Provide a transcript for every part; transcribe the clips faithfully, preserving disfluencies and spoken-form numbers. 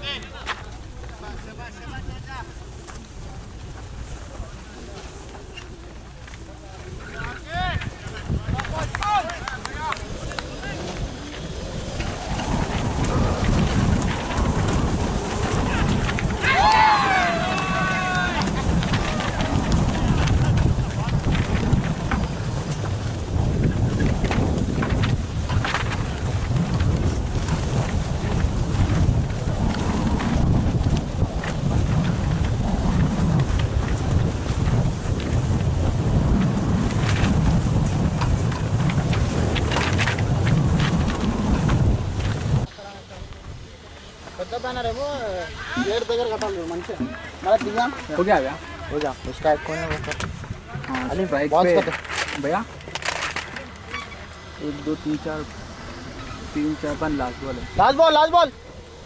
Banner है वो gate దగ్గర కట్టాలి మంచిగా मला दिया हो गया भैया हो जा उसका एक कौन है वो कर हां अली बाइक पे भैया एक दो तीन चार तीन चार पांच लास्ट बॉल है लास्ट बॉल लास्ट बॉल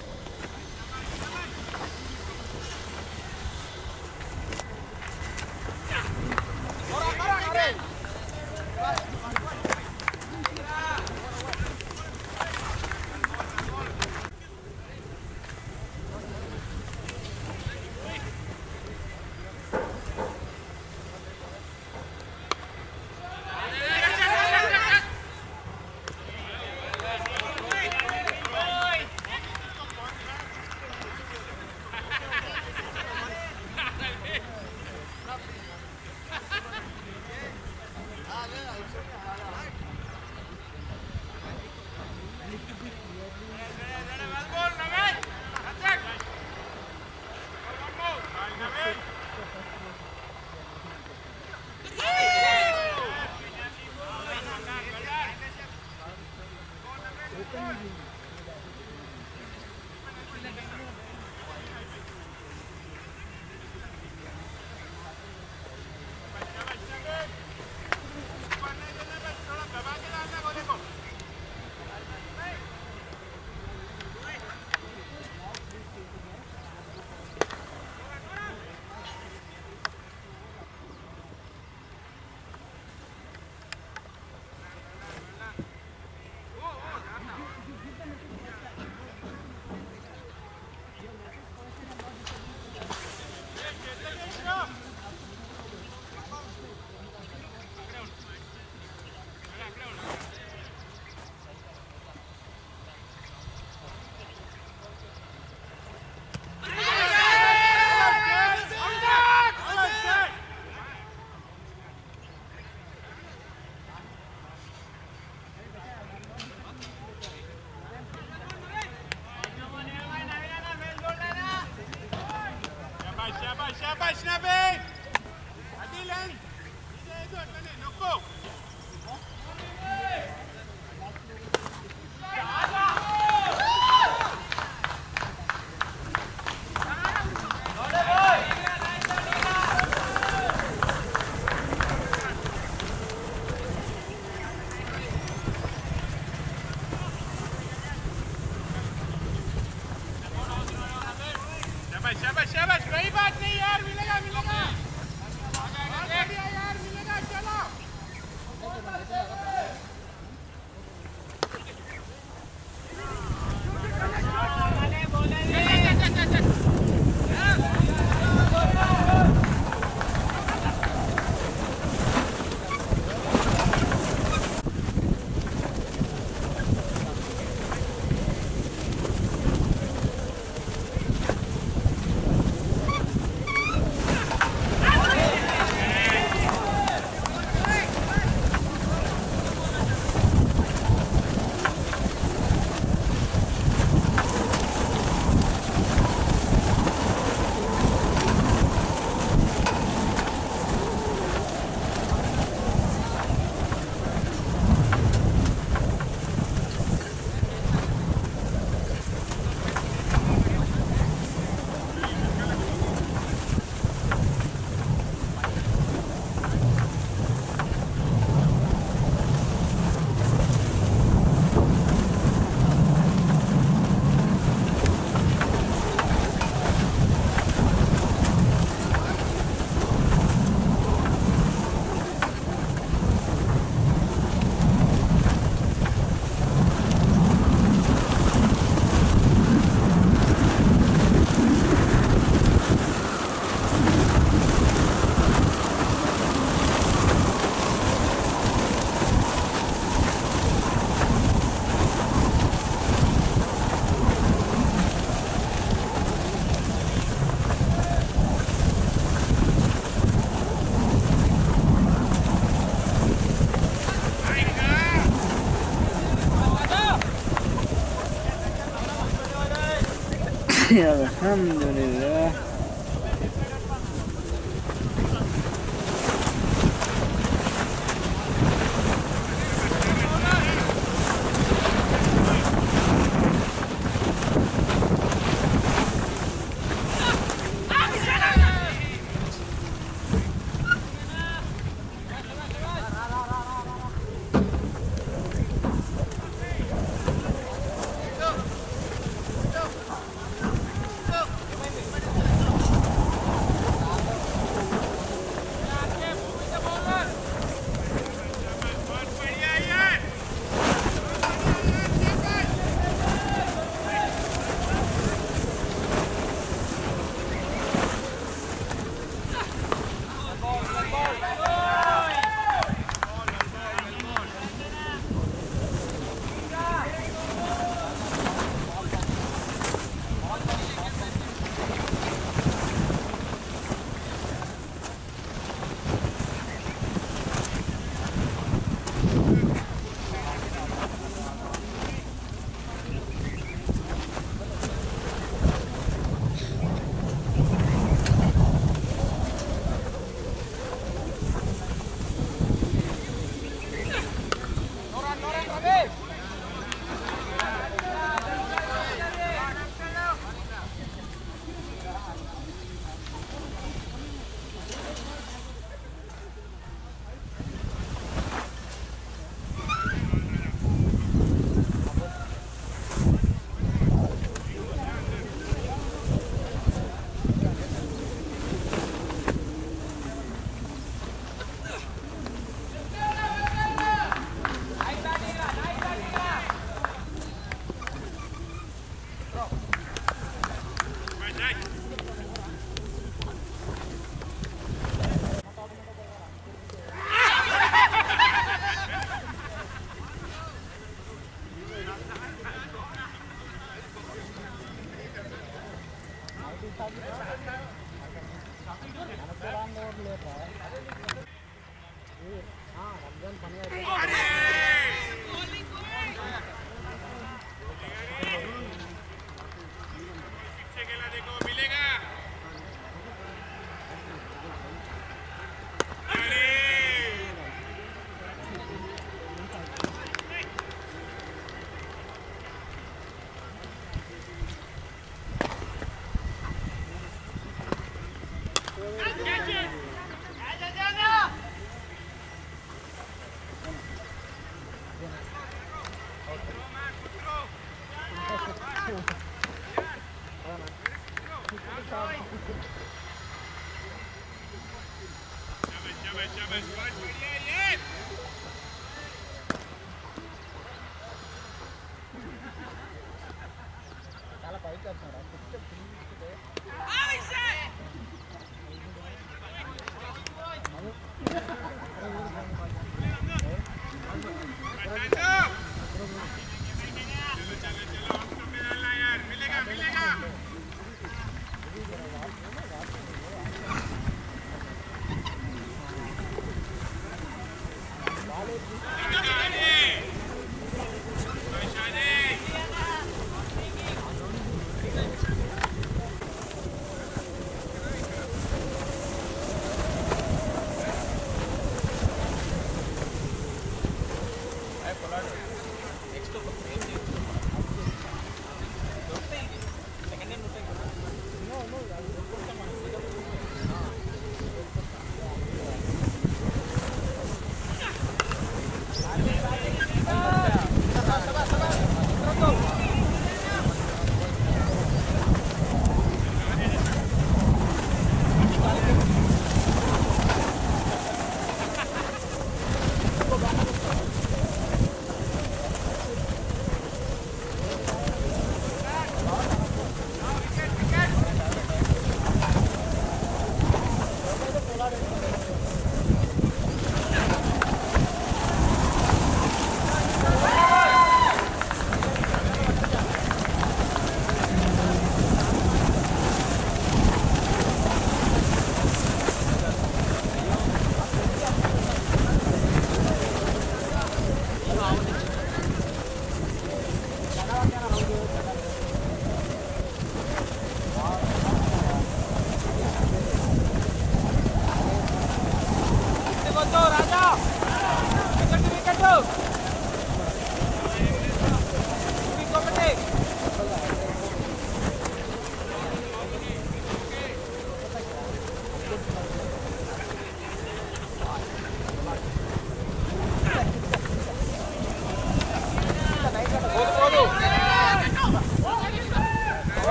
शाबाश शाबाश कोई बात नहीं यार मिलेगा मिलेगा बढ़िया यार मिलेगा चलो Alhamdulillah.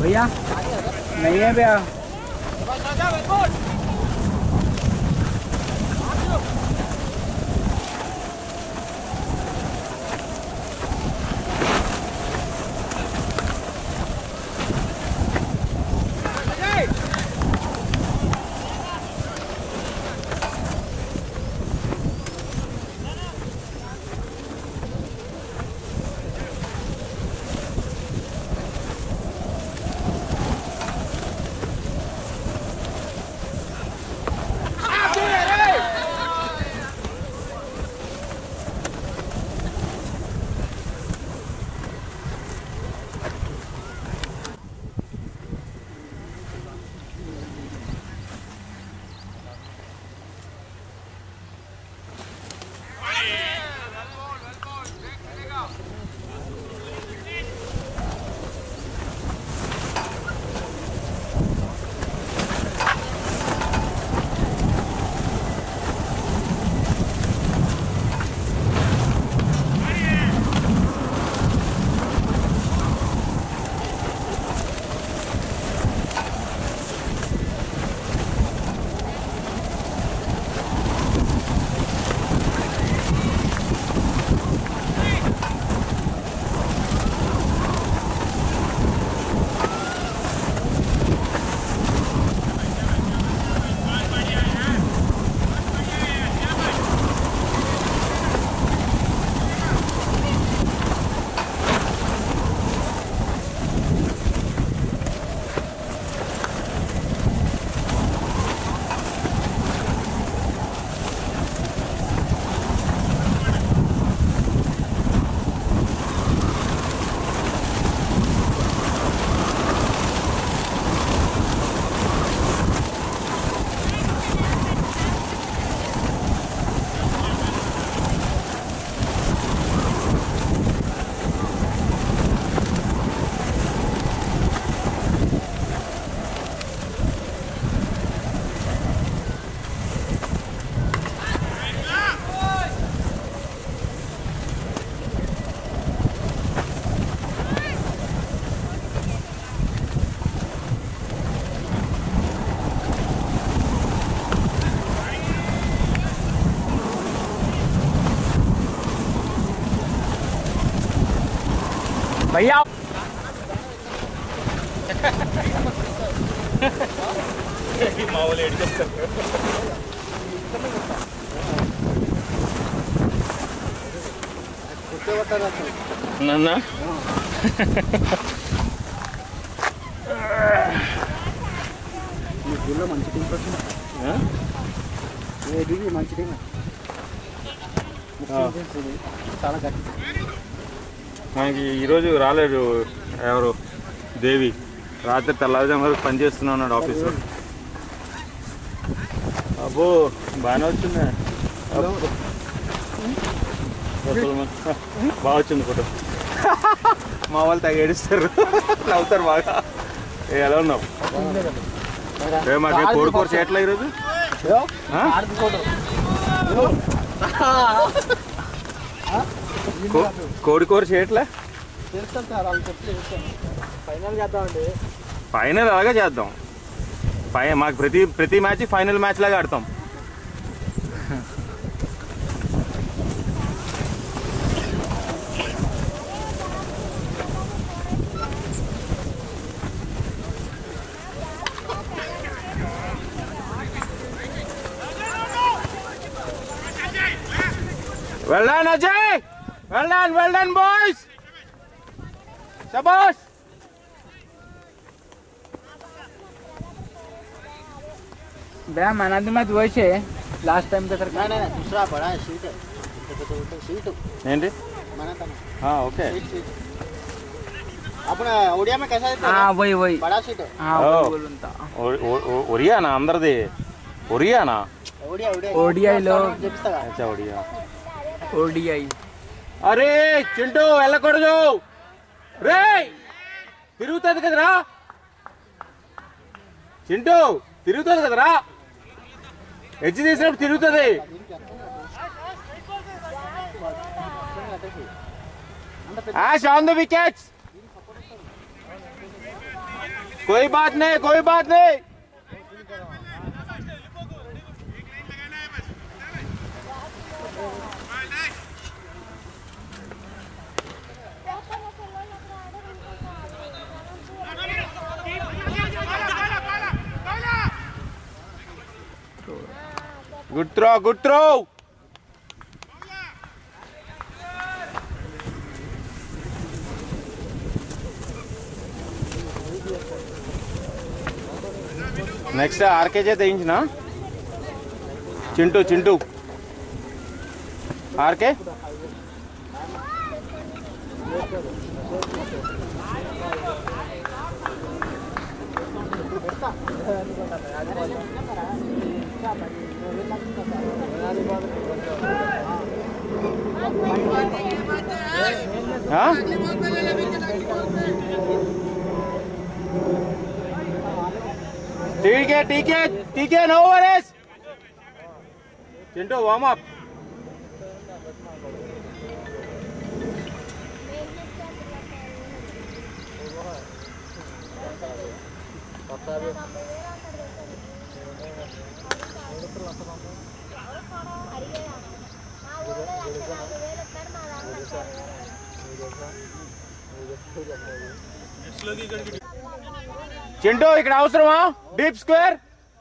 भैया नहीं है भैया भैया మామూలు ఎడ్ చేస్తారు నాన్న ఈ గుళ్ళో మంచి టీం వచ్చింది ఏది మంచి టీం చాలా గట్టి మనకి ఈరోజు రాలేదు ఎవరు దేవి రాత్రి తెల్లవారుజాము వరకు పనిచేస్తున్నా ఉన్నాడు ఆఫీస్లో అబ్బో బాగానే వచ్చింది బాగా వచ్చింది ఫోటో మా వాళ్ళు తెగ ఏడుస్తారు నవ్వుతారు బాగా ఎలా ఉన్నావు మాకు కోడి కూర చేయట్లే ఈరోజు కోడి కూర చేయట్లే ఫైనల్ చేద్దామండి ఫైనల్ అలాగే చేద్దాం ఫై మాకు ప్రతి ప్రతి మ్యాచ్ ఫైనల్ మ్యాచ్ లాగా ఆడతాం Well done, Ajay! Well done, well done, boys! Shabash! भैया मैंने तो मैं वही से लास्ट टाइम का सर नहीं नहीं दूसरा बड़ा है सीट है सीट ఏంటి मना था हाँ ओके अपना ओडिया में कैसा है हाँ वही वही बड़ा सीट है हाँ ఓ. वही बोलूँगा ఒరియానా అందరిది ఒరియానా ओडिया ओडिया ओडिया लो చెప్తాగా అచ్చా ఒరియా ओडीआई అరే చింటూ వెళ్ళకూడదు రే తిరుగుతుంది కదరా చింటూ తిరుగుతుంది కదరా హెచ్ తీసినప్పుడు తిరుగుతుంది యాష్ ఆన్ ద వికెట్స్ कोई बात नहीं कोई बात नहीं good throw good throw next R చేత వేయించిన చింటూ చింటూ ఆర్కే ठीक है ठीक है ठीक है no worries Chintu warm up Chintu ఇక్కడ అవసరమా డీప్ స్క్వేర్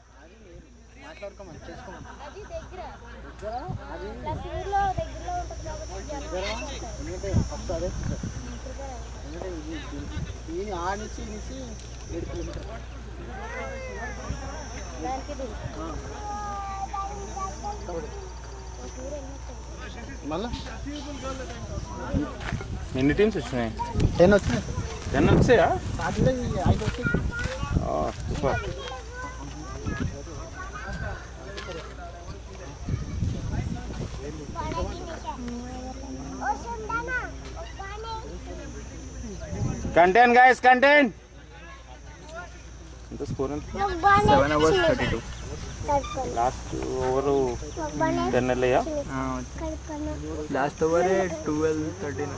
ఆనిచ్చి ఇచ్చి ఏడు కిలోమీటర్ మళ్ళా ఎన్ని టీమ్స్ వచ్చినాయి టెన్ వచ్చినాయి టెన్ వచ్చాయా సాటర్డే ఐదు వచ్చాయి సూపర్ కంటెంట్ గైస్ కంటెంట్ ఎంత స్కోర్ ఎంత seven hours thirty two last over ten వెళ్ళయా లాస్ట్ ఓవర్ ట్వెల్వ్ థర్టీన్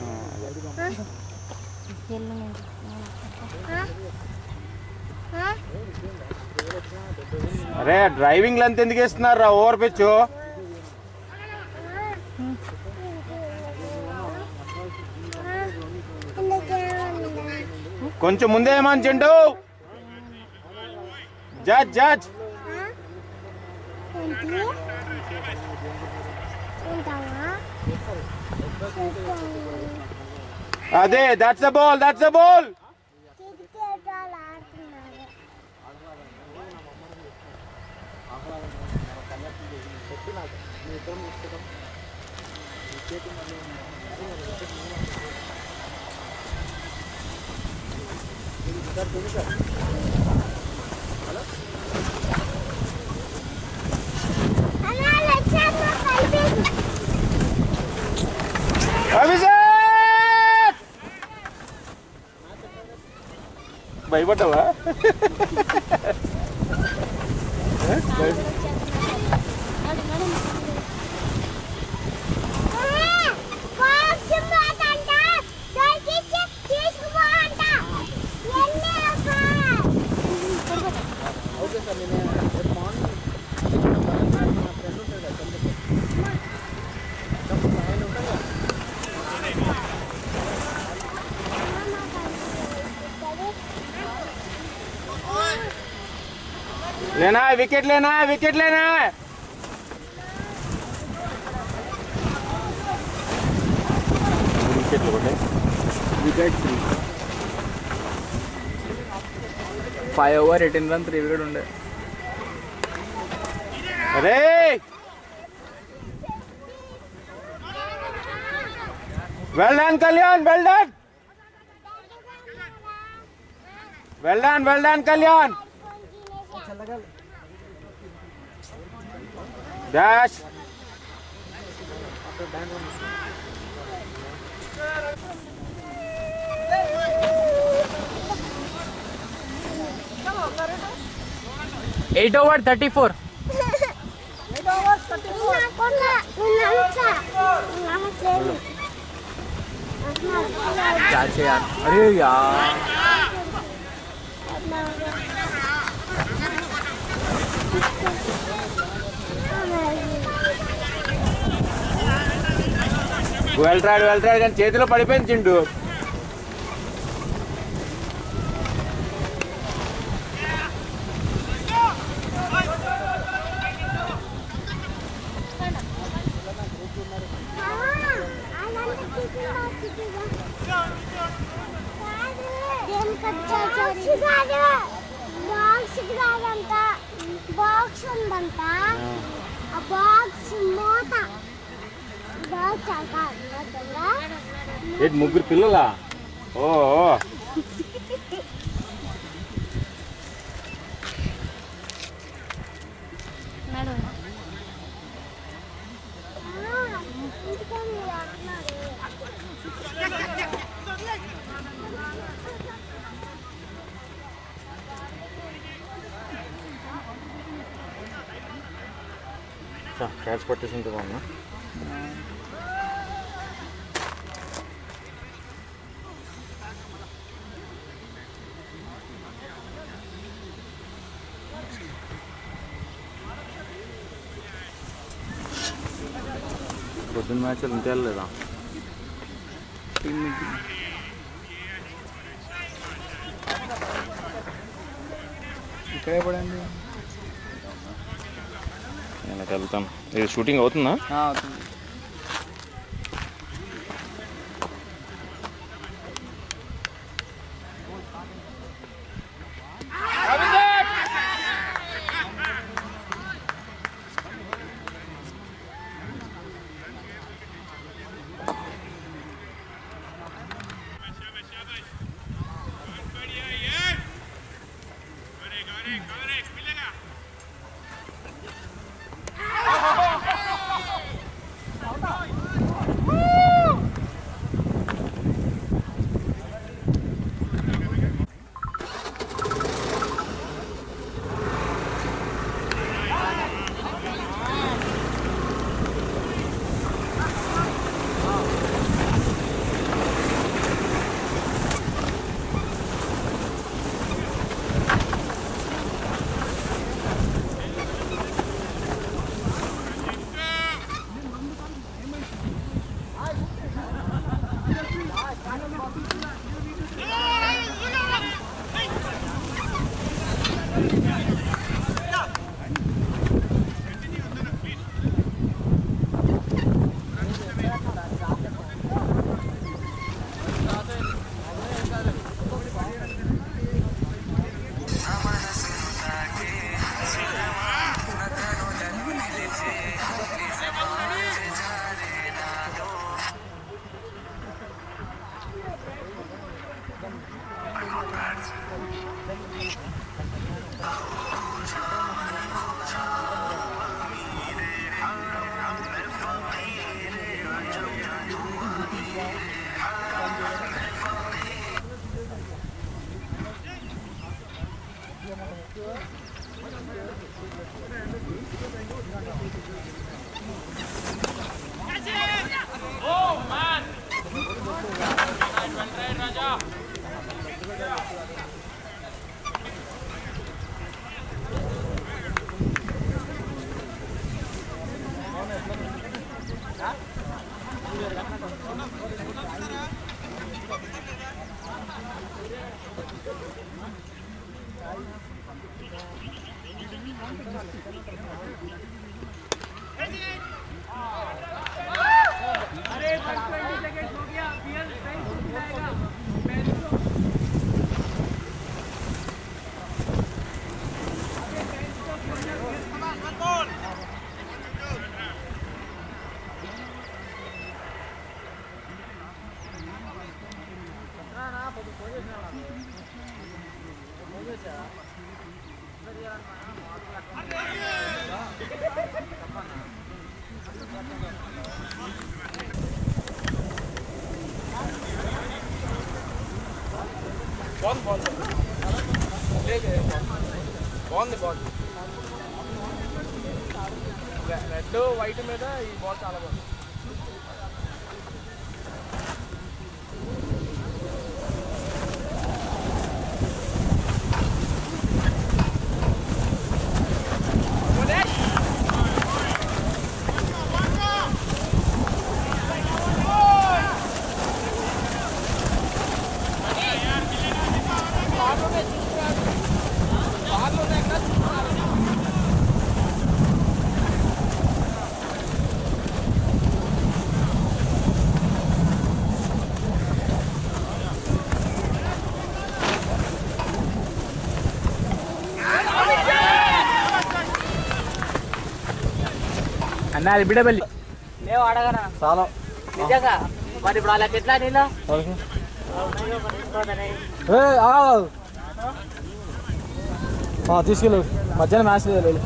అరే డ్రైవింగ్ లెంత్ ఎందుకు ఇస్తున్నారు రా ఓవర్ పిచ్ కొంచెం ముందే ఏమని చింటూ జడ్జ్ జడ్జ్ అదే that's a ball that's a ball Abhishek భయపడ్డావా ఓకే సార్ నేను రేపు మార్నింగ్ నా ఫ్రెండ్ ఉంటాడు కదా ఆయన ఉంటాడు కదా लेना है विकेट लेना है विकेट लेना है विकेट लो wicket three five over eighteen run three wicket ఉండే अरे well done Kalyan well done well done well done Kalyan dash eight over thirty four क्या यार अरे यार వెళ్తాడు వెళ్తాడు కానీ చేతిలో పడిపోయింది చింటూ. బాక్స్ ఉందంట ఆ బాక్స్ మూత ఏంటి ముగ్గురు పిల్లలా? ఓ క్యాచ్ పట్టేసింది బాగున్నా. పొద్దున్న మ్యాచ్లు ఇంత వెళ్ళలేదా? ఇక్కడే పడండి. నేను వెళ్తాను. ఇది షూటింగ్ అవుతుందా? అవుతుంది. బాగుంది బాగుంది బాగుంది రెడ్ వైట్ మీద ఈ బాల్ చాలా బాగుంది. అన్న అది బిడబల్లి లేవు అడగనా చాలా నిజంగా మరి ఇప్పుడు వాళ్ళకి ఎట్లా నీళ్ళు తీసుకెళ్ళు మధ్యాహ్నం మ్యాచ్ లేదు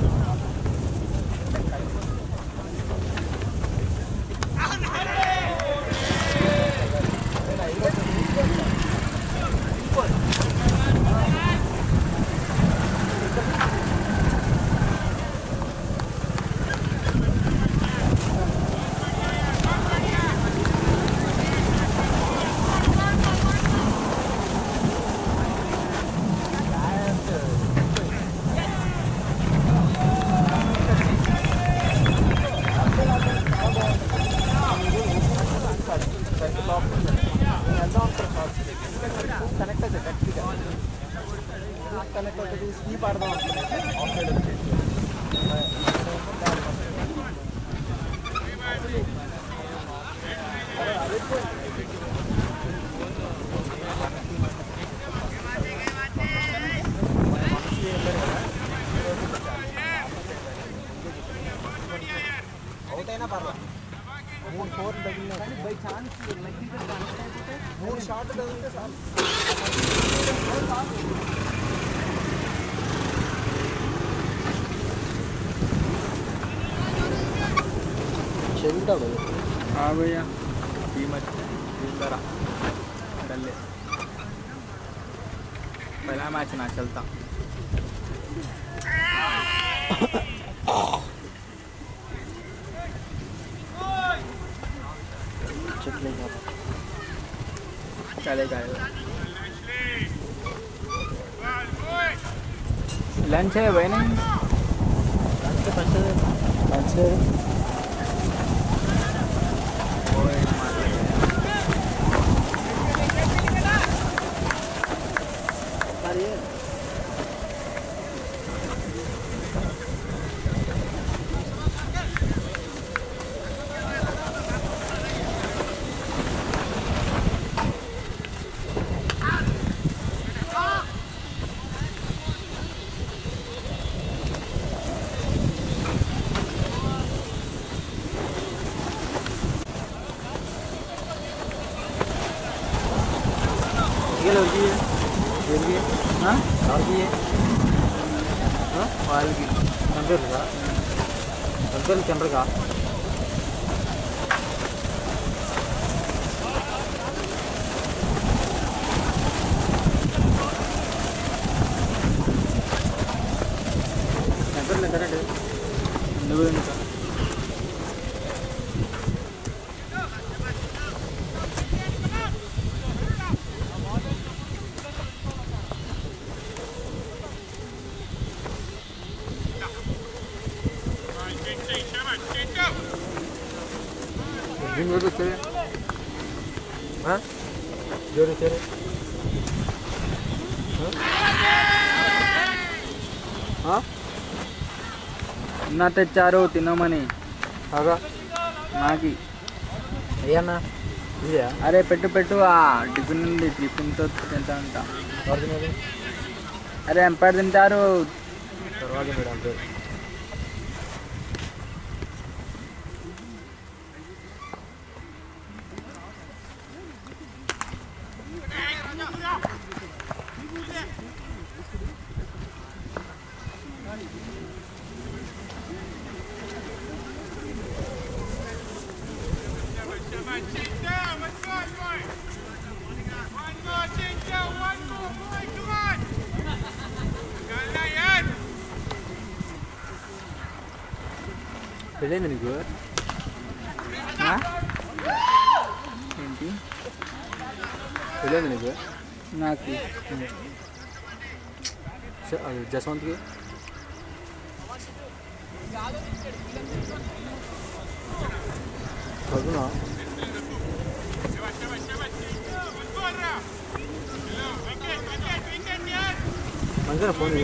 కనెక్ట్ అయితే గట్టిగా కనెక్ట్ అవుతుంది స్లీప్ ఆడదాం అవుతైనా పర్లేదు మూడు ఫోర్ తగిలినా కానీ బై ఛాన్స్ మూడు షార్ట్ తగిలితే సార్ చెందుతాడు भैया कीमत जरा कर ले पहला मैच ना चलता चलेगा लंच है भाई नहीं लंच फर्स्ट लंच ये लड़की है लड़की है हाँ लड़की है हाँ వాళ్ళకి కంప్యూటర్ కా కంప్యూటర్ కెమెరా కా కంప్యూటర్ కరెక్ట్ నువ్వు ఇంకా Jim jodoh cere, hah? Jodoh cere, hah? ना తెచ్చారు తినమని Agak, నాకి iya na, iya. అరే పెట్టు పెట్టు ఆ టిఫిన్ ఉంది టిఫిన్తో తింటా ఉంటా Order ni, అరే ఎంపైర్ తింటారు terwagi madam tu. పెళ్ళైంది నీకు ఏంటి పెళ్ళైంది నీకు నాకు అది జస్వంత్కి చదువునా మంచిగా phone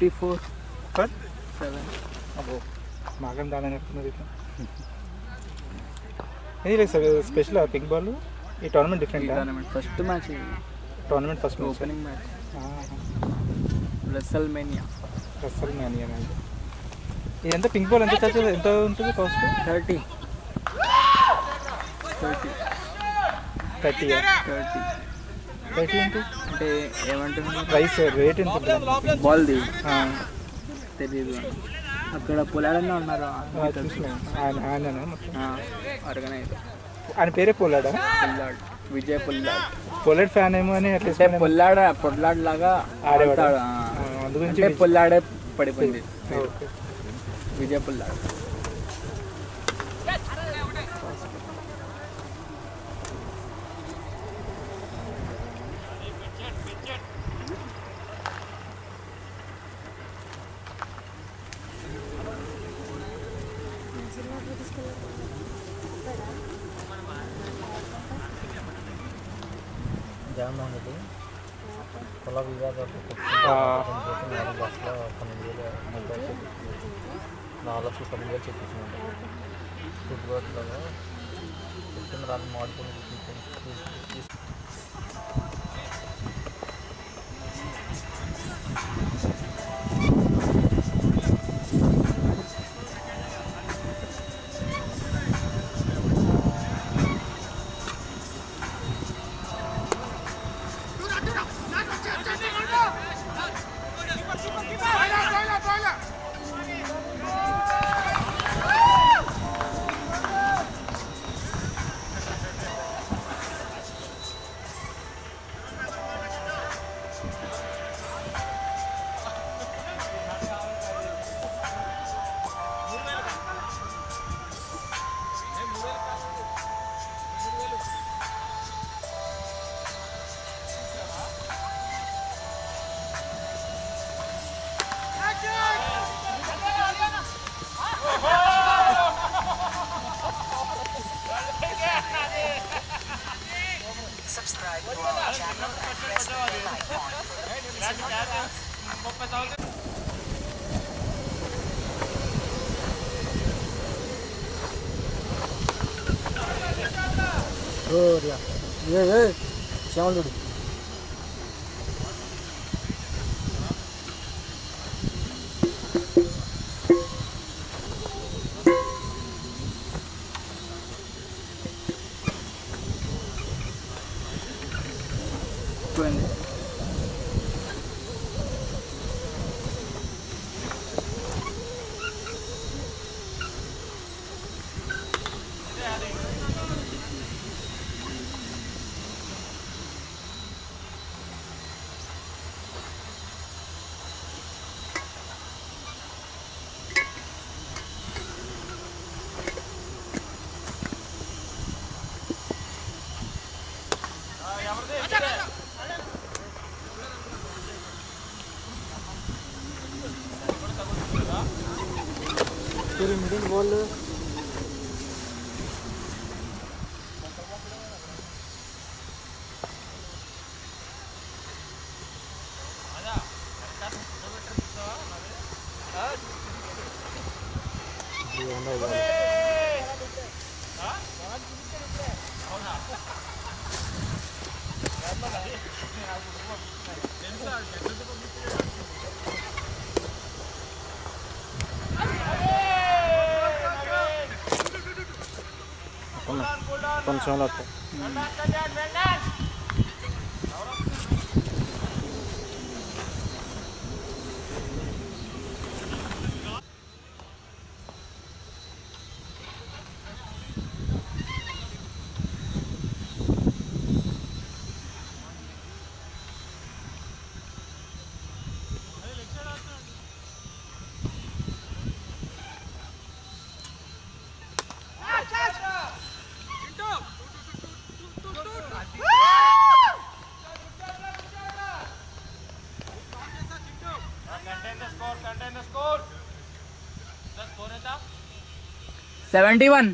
fifty four for seven అబ్బో మాకని దాని నడుపుతున్నది ఇట్లా ఇది లేదు సార్ స్పెషల్ పింక్ బాల్ ఈ tournament different tournament first match tournament first opening match wrestle mania అసలు మ్యాన్ అనేది ఇదంతా పింక్ బాల్ ఎంత చార్జ్ ఎంత ఉంటుంది cost thirty thirty thirty thirty thirty అంటే అంటే ఏమంటున్నారు ప్రైస్ రేట్ ఎంత ఉంటుంది బాల్ది తెలియదు అక్కడ పొలాడన్నా ఉన్నారు చూసినా ఆయన ఆయన మొత్తం ఆర్గనైజర్ ఆయన పేరే పొల్లాడా పొల్లాడ్ విజయ్ పొల్లాడ్ పొల్లెడ్ ఫ్యాన్ ఏమో అని అట్లా అంటే పొల్లాడ పొల్లాడ్ లాగా ఆడతాడు అందుగురించి అంటే పొల్లాడే పడిపోయింది ఓకే విజయ్ పొల్లాడ్ జామ్ అనేది కుల వివాదాలు నాలుగు లక్షల పన్నెండు వేల ముప్పై నాలుగు లక్షల పన్నెండు వేలు చెప్పించినట్టు ఫుట్బాల్లో చెప్తున్న రాళ్ళు మాడుకుని Subscribe to our channel and press the bell icon for notifications. ఏ ఏ శ్యామలుడు పోయింది మిడిల్ బాల్ కొంచెం సెవెంటీ వన్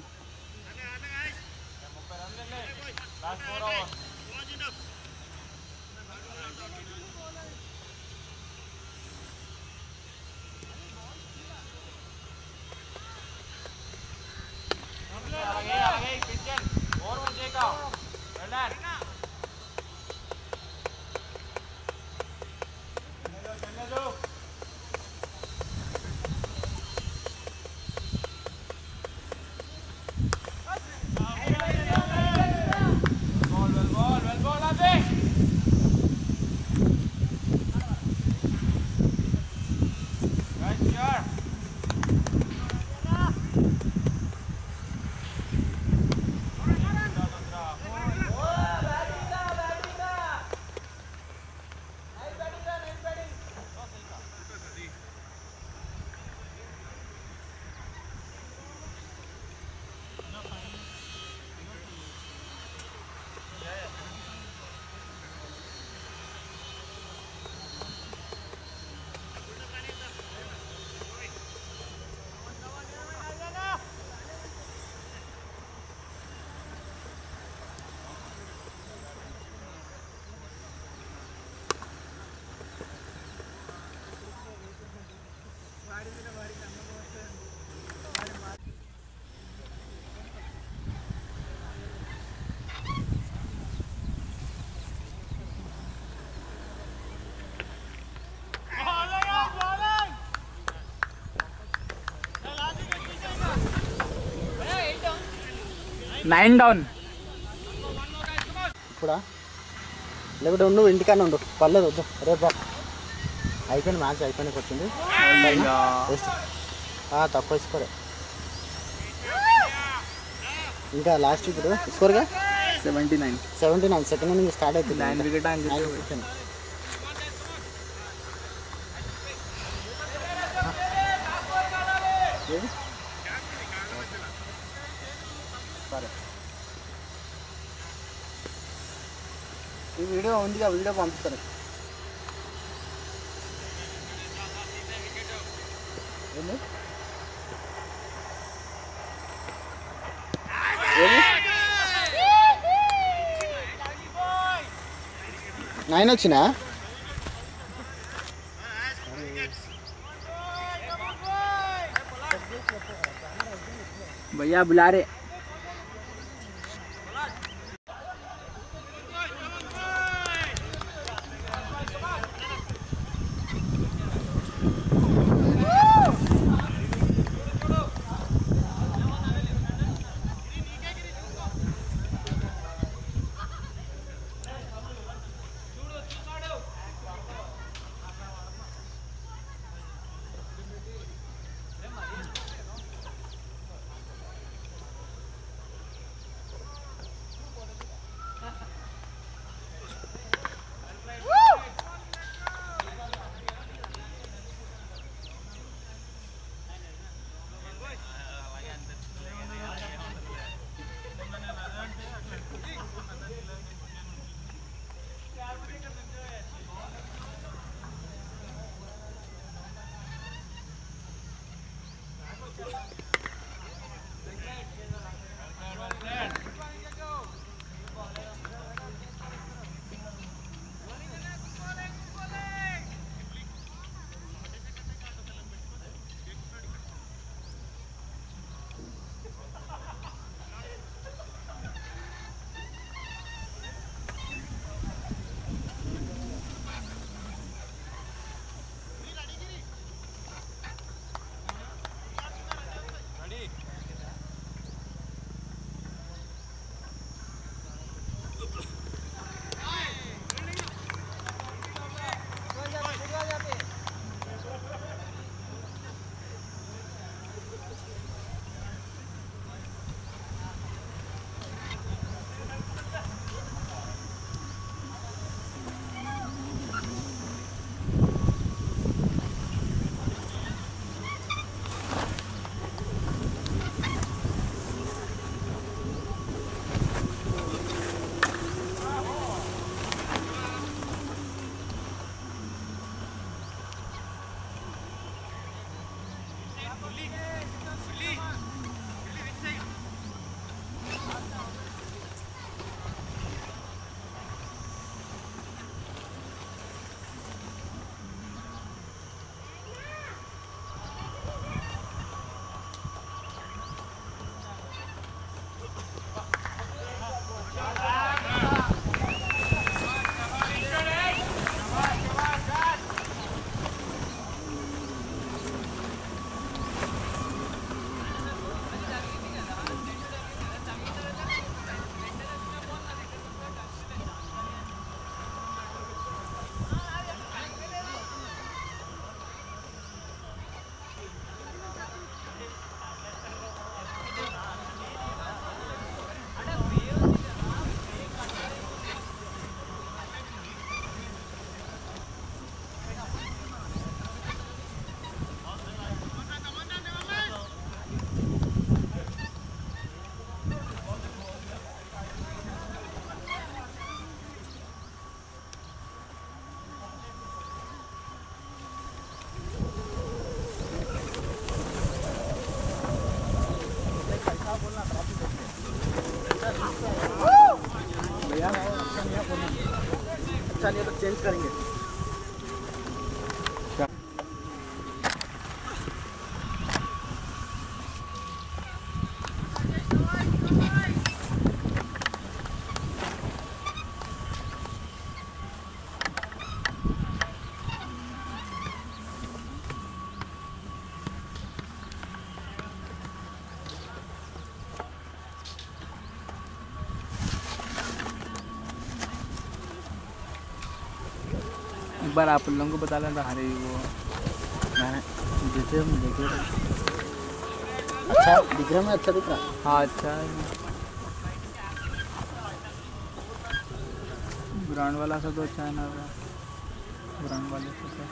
నైన్ డౌన్. ఇప్పుడా లేకపోతే ఉండు ఇంటికన్నా ఉండు పర్లేదు వద్దు రేపు అయిపోయింది మ్యాచ్ అయిపోయినాకి వచ్చింది తక్కువ స్కోరే ఇంకా లాస్ట్ ఇప్పుడు స్కోర్గా seventy nine seventy nine second inning start అవుతుంది నైన్ వికెట్ సరే ఈ వీడియో ఉంది ఆ వీడియో పంపిస్తాను ఏంది నైన్ వచ్చినా भैया बुला रहे. चलिए तो चेंज करेंगे। बार आप लोगों को बता लेना। अरे वो मैंने देखे हम देखे अच्छा दिख रहा है, अच्छा दिख रहा है। हाँ अच्छा है। ब्रांड वाला सा तो अच्छा है ना, ब्रांड वाले से तो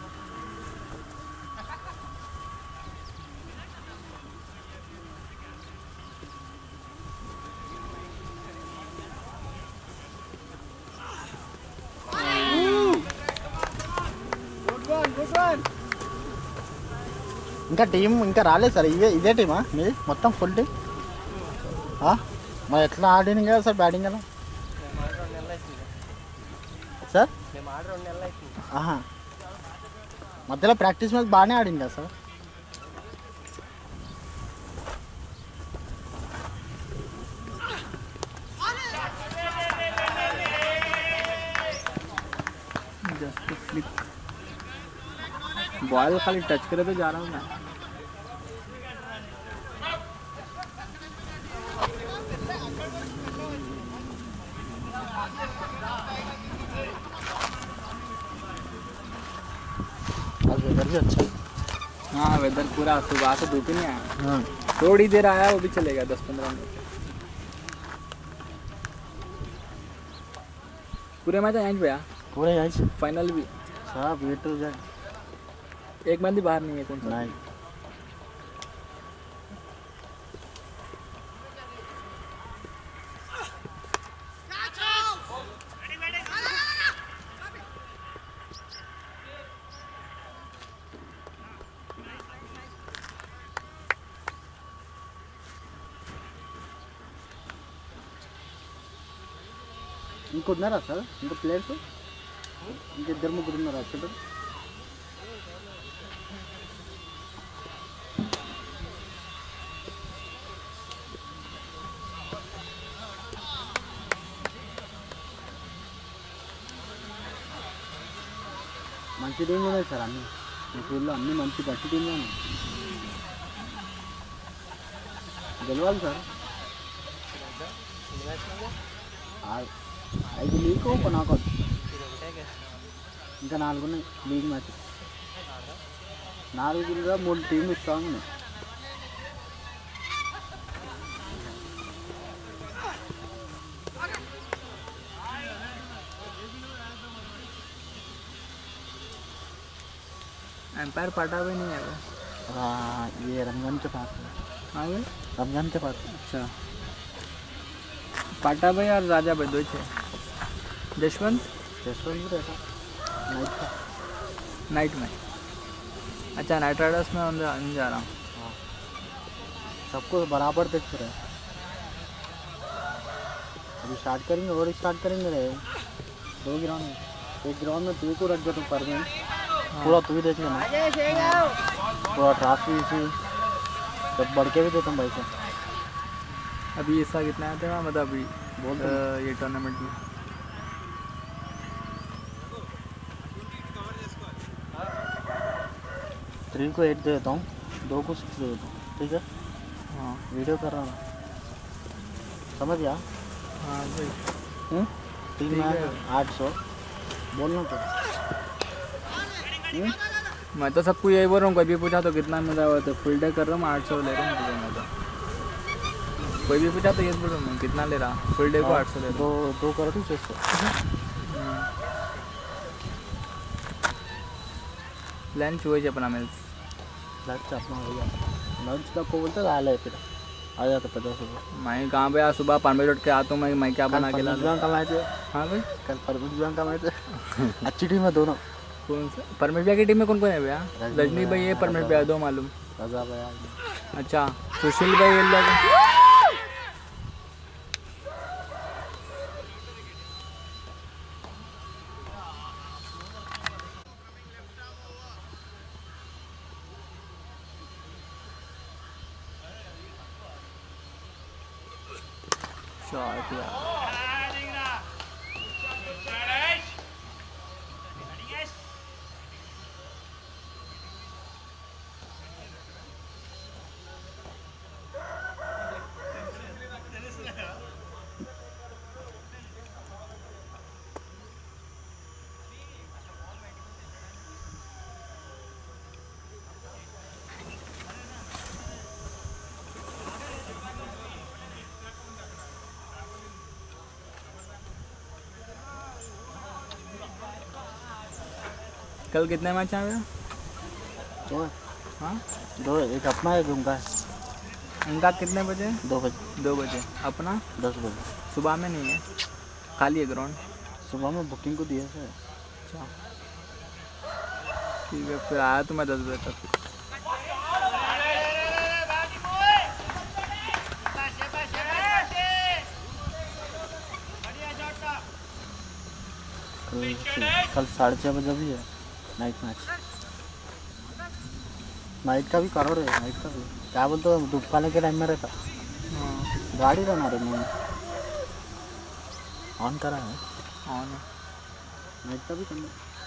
ఇంకా టీం ఇంకా రాలేదు సార్. ఇదే ఇదే టీమా మీది మొత్తం ఫుల్ టీం? మరి ఎట్లా ఆడింది కదా సార్ బ్యాటింగ్ కదా సార్? ఆహా, మధ్యలో ప్రాక్టీస్ మ్యాచ్ బాగానే ఆడింది కదా సార్? जस्ट फ्लिप बॉल खाली टच करे तो जा रहा हूँ मैं. आज वेदर भी अच्छा है. हाँ वेदर पूरा सुबह से धूप ही नहीं आया. हाँ थोड़ी देर आया वो भी चलेगा दस पंद्रह मिनट. पूरे मैच यहाँ पे आया पूरे यहीं से फाइनल भी सब ये तो जाए एक बंदी बाहर नहीं है. कौन सा नहीं. ఇంకో ఉన్నారా సార్? ఇంకో ప్లేయర్స్ ఇంకా ఇద్దరు ముగ్గురు ఉన్నారా అక్కడ? మంచి టీంలు ఉన్నాయి సార్ అన్నీ. మీ స్కూల్లో అన్నీ మంచి మంచి టీంలు ఉన్నాయి. గెలవాలి సార్. ఐదు లీగ్ ఒక నాకౌట్ ఇంకా నాలుగు ఉన్నాయి లీగ్ మ్యాచ్. నాలుగుగా మూడు టీంలు స్ట్రాంగ్ ఉన్నాయి. एम्पायर पाटा भी नहीं है वो. हाँ ये रमजान के पास है. हाँ भाई रमजान के पास है. अच्छा पाटा भाई और राजा भाई दो थे. जशवंत रेस्टोरेंट भी रहता नाइट का. नाइट में. अच्छा नाइट राइडर्स में अंदर अंदर जा रहा हूँ. हाँ सबको बराबर देखते रहे. अभी स्टार्ट करेंगे और स्टार्ट करेंगे रहे दो ग्राउंड में. एक ग्राउंड में तू को रख दे तो पर में पूरा तू ही देख लेना. पूरा ट्रॉफी सी सब बढ़ के भी देता हूँ भाई को. अभी ऐसा कितना आया था मतलब अभी बोल अ, ये टूर्नामेंट में थ्री को एट दे देता हूँ, दो को सिक्स दे देता हूँ. ठीक है हाँ वीडियो कर रहा हूँ समझ गया. हाँ भाई हम्म? तीन ठीक में है. आठ सौ बोलना तो. हम्म? मैं तो सबको यही बोल रहा हूँ. कोई भी पूछा तो कितना मिला हुआ तो फुल डे कर रहा हूँ आठ सौ ले रहा हूँ तुझे. मैं तो कोई भी पूछा तो ये बोल रहा हूँ मैं कितना ले रहा फुल डे को आठ सौ ले रहा दो दो कर दूँ छः सौ. लंच हुई अपना मिल्स. लंच अपना हो गया. लंच का को बोलते आ ले फिर आ जाता पचास रुपये. मैं कहाँ पे आज सुबह पाँच बजे उठ के आता हूँ. मैं मैं क्या बना के ला परमिट दूँ. बैंक का मैच है. हाँ भाई कल परमिट बैंक का मैच है. अच्छी टीम है दोनों. कौन सा परमिट भैया की टीम में कौन कौन है भैया? रजनी रजनी भाई है भैया, परमिट भैया दो मालूम. रजा भैया. अच्छा सुशील भाई ये लोग शॉट यार. कल कितने मैच हैं भैया? दो है, हाँ, दो है, एक अपना है, एक उनका है। उनका कितने बजे? दो बजे, दो बजे। अपना दस बजे। सुबह में नहीं है, खाली है ग्राउंड। सुबह में बुकिंग को दिया है। अच्छा ठीक है, फिर आया तो मैं दस बजे तक। कल कल साढ़े छः बजे भी है नाइट मैच। नाइट का भी करो रे, नाइट का भी क्या बोलते हो, दुकान के टाइम में रहता। हाँ गाड़ी रहना रे मैंने ऑन करा है। हाँ ना। नाइट का भी करना।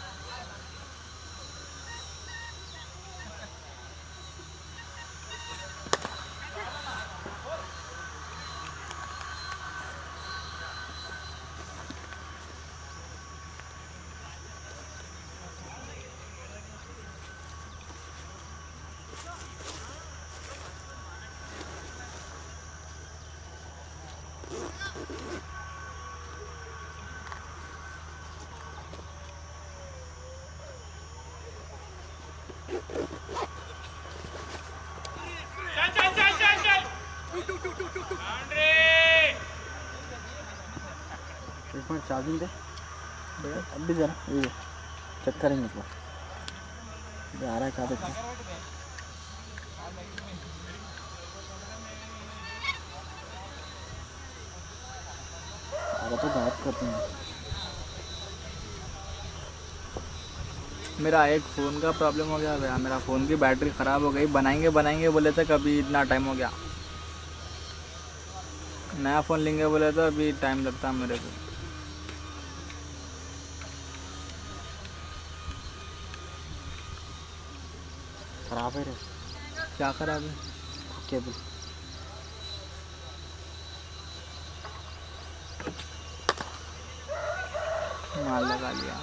एक मिनट चार्जिंग दे अब भी जरा, ये चेक करेंगे इस बार आ रहा है क्या देखते हैं। आ रहा तो बात करते हैं। मेरा एक फ़ोन का प्रॉब्लम हो गया भैया, मेरा फ़ोन की बैटरी ख़राब हो गई। बनाएंगे बनाएंगे बोले थे, कभी इतना टाइम हो गया। नया फ़ोन लेंगे बोले तो अभी टाइम लगता है मेरे को। खराब है रे, क्या ख़राब है? केबल। माल लगा लिया।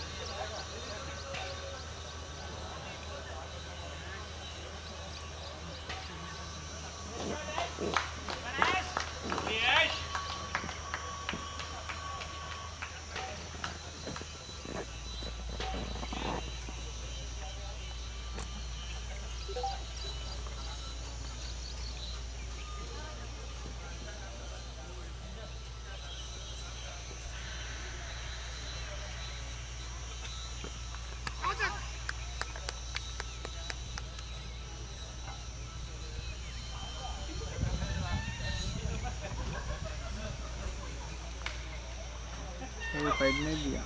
ये फाइट नहीं दिया।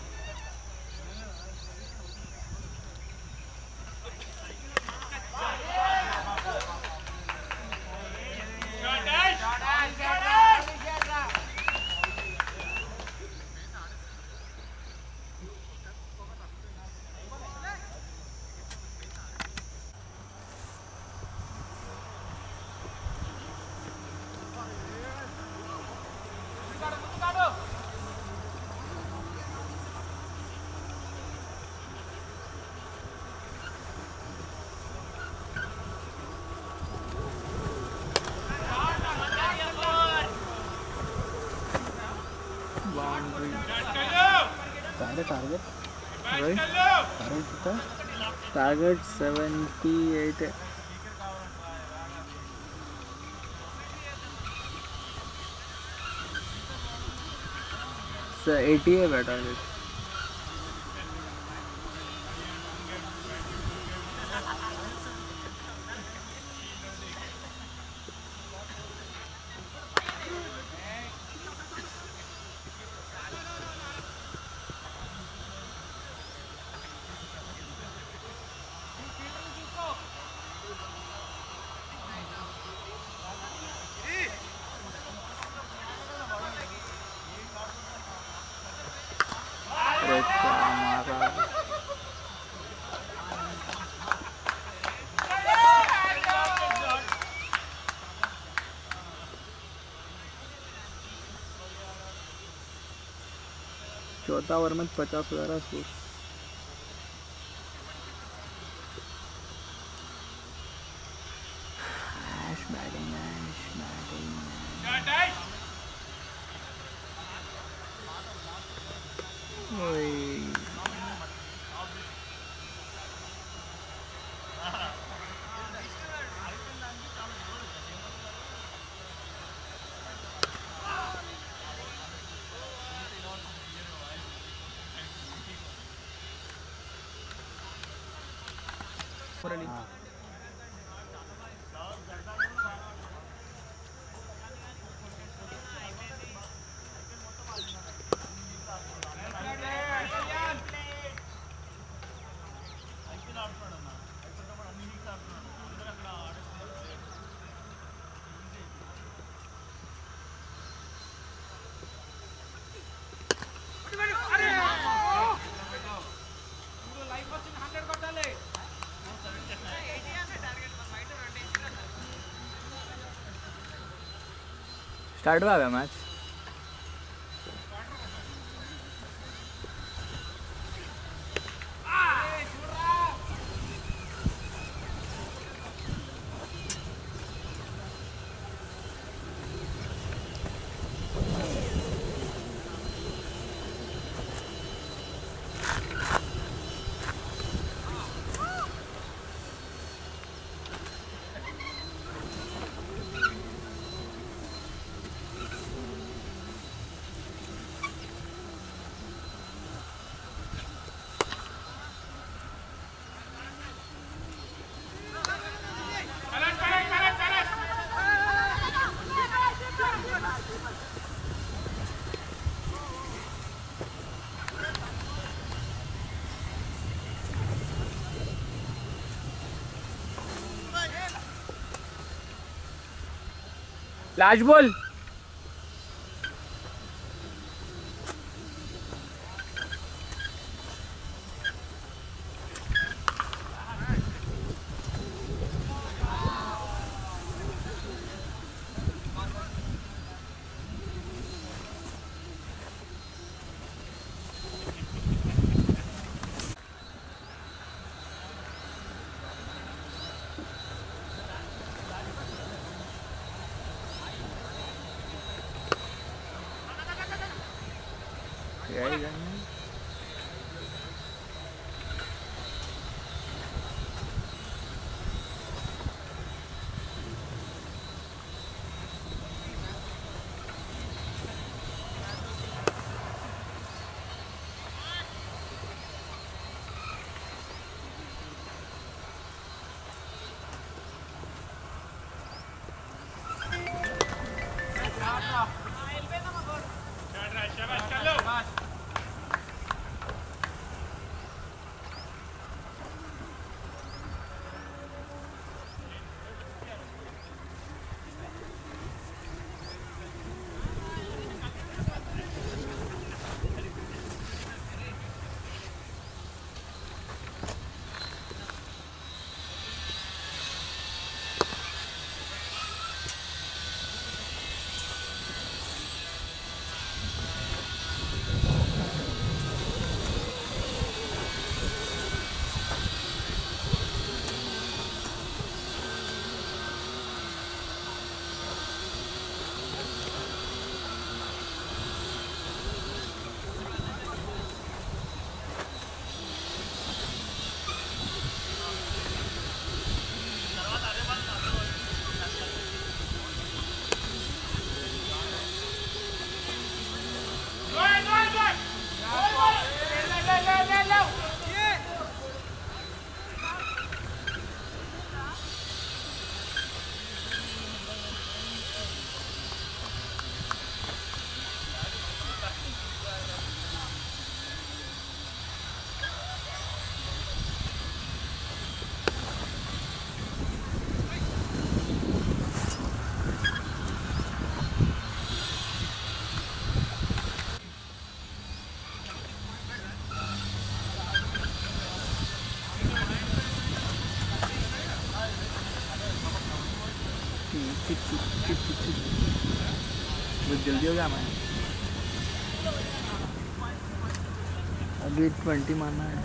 बाउंड्री टारगेट टारगेट भाई, टारगेट कितना है? टारगेट सेवेंटी एट है। एटी है बेटा टारगेट। अरे क्या मारा। चौथा ओवर में पचास हजार score. Batting batting Zafar Ali हाँ स्टार्ट हुआ है मैच लास्ट बॉल बहुत जल्दी हो गया मैं अभी ट्वेंटी मारना है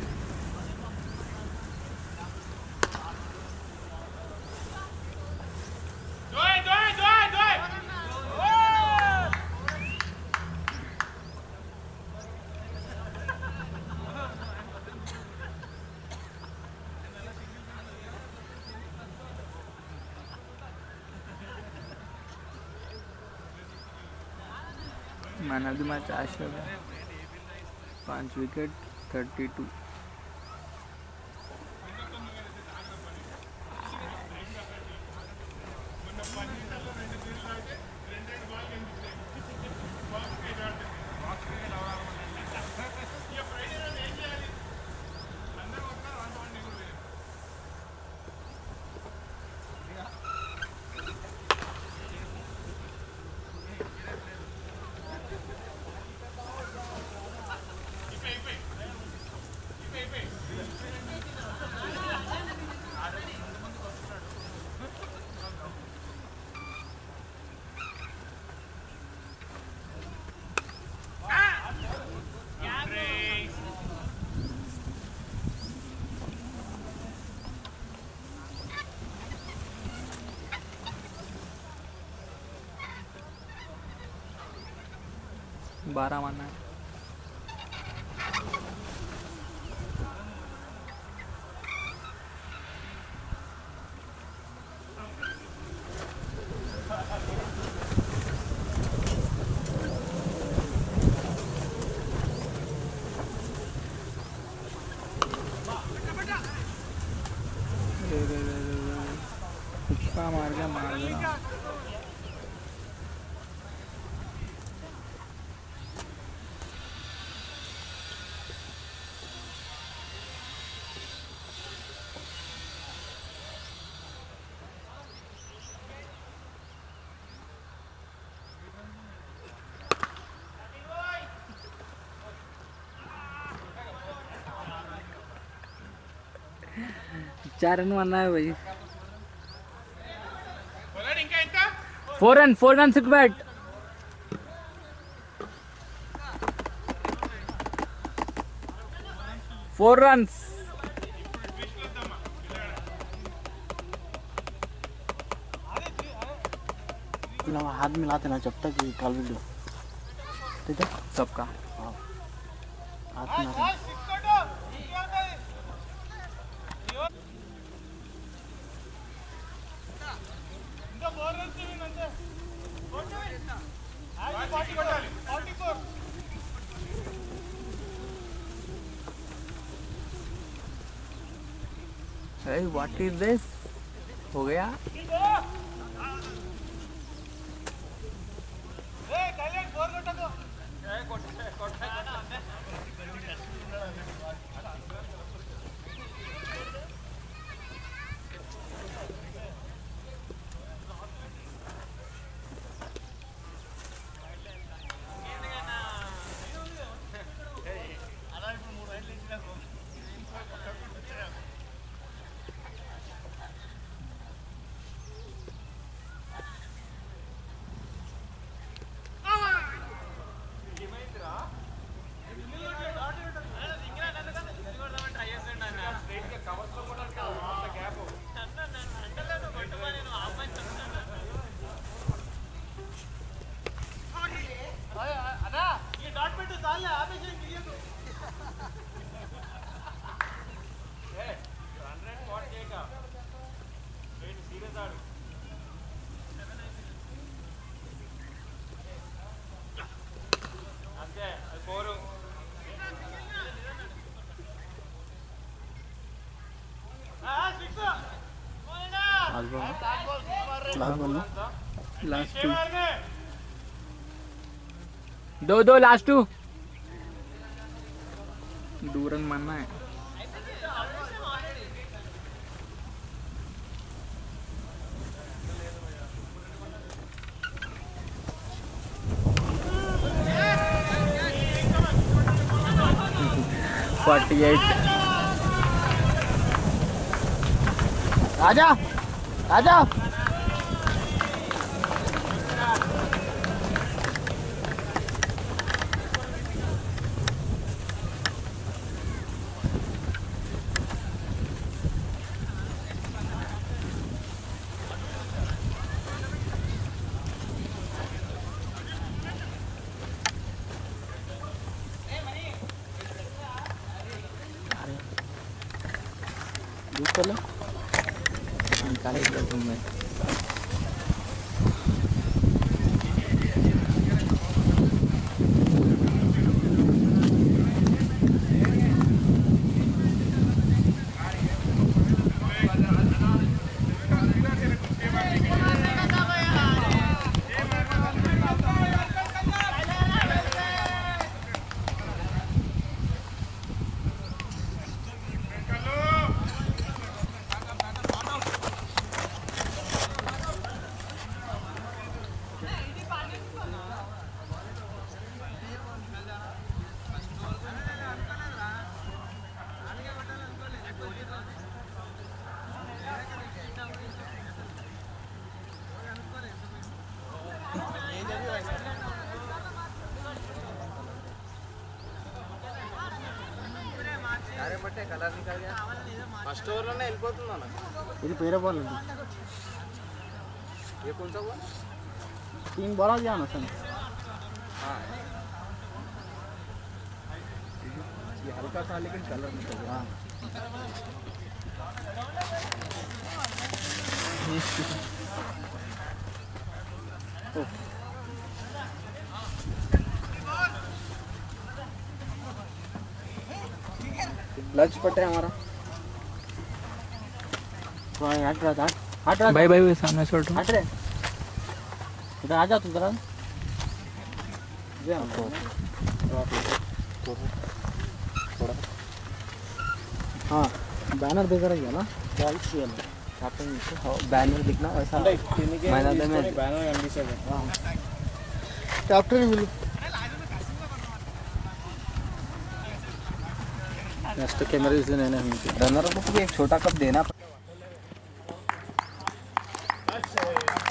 man of the match Ashar है पाँच विकेट थर्टी टू बारह मारना है। रे रे रे रे रे तुक्का मार के मार देना। चार रन मारना है भाई। Four run four run six bat. Four run हाथ मिलाते ना जब तक कॉल वीडियो ठीक है सबका। हाथ मिलाते Hey, what is this? हो गया? लास्ट टू दो दो लास्ट टू दो रन मारना है। फोर्टी एट आजा आजा दूध कर लो निकालेगा तुम्हें। ఫస్ట్ ఓవర్లోనే వెళ్ళిపోతుంది అన్న. ఇది పేరే బాల్ ఉంది ये कौन सा हुआ? तीन बॉल आ गया ना सर। हाँ ये हल्का सा लेकिन कलर निकल गया। लंच पट है हमारा। तो हट रहा था, हट रहा भाई भाई भाई सामने से उठो। हट रहे इधर आ जाओ तुम जरा। हाँ बैनर देकर रही है ना बैनर दिखना वैसा बैनर में चैप्टर मिलो नेक्स्ट कैमरे से लेना है। बैनर को भी एक छोटा कप देना।